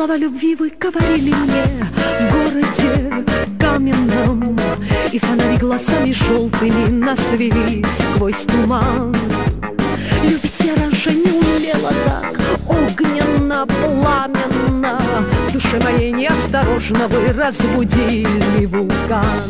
Слова любви вы говорили мне в городе каменном, и фонари глазами желтыми нас вели сквозь туман. Любить я раньше не умела так огненно, пламенно. В душе моей неосторожно вы разбудили вулкан.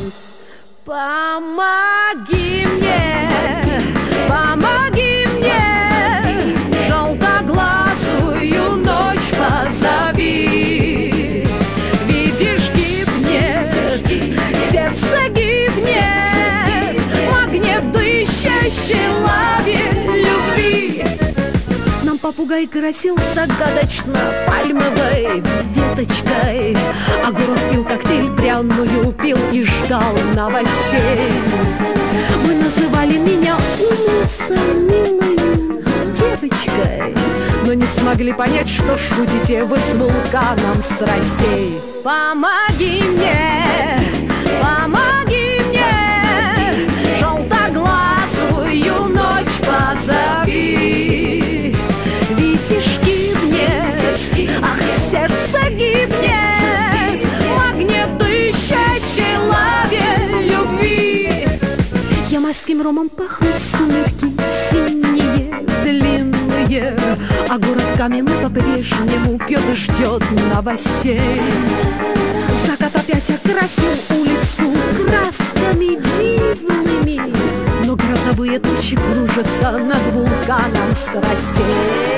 Помоги мне, помоги мне, желтоглазую ночь позови. Видишь, гибнет, сердце гибнет в огне дышащей лаве любви. Нам попугай грозил загадочно пальмовой веточкой, а город пил коктейль пряную, пил и ждал новостей. Вы называли меня умницей, милой девочкой, но не смогли понять, что шутите вы с вулканом страстей. Помоги мне, помоги мне, желтоглазую ночь позови. Видишь, гибнет, ах, сердце гибнет в огне дышащей лаве любви. Я морским ромом пахнут сумерки синие, длинные, а город каменный по-прежнему пьет и ждет новостей. Закат опять окрасил улицу красками дивными, но грозовые тучи кружатся над вулканом страстей.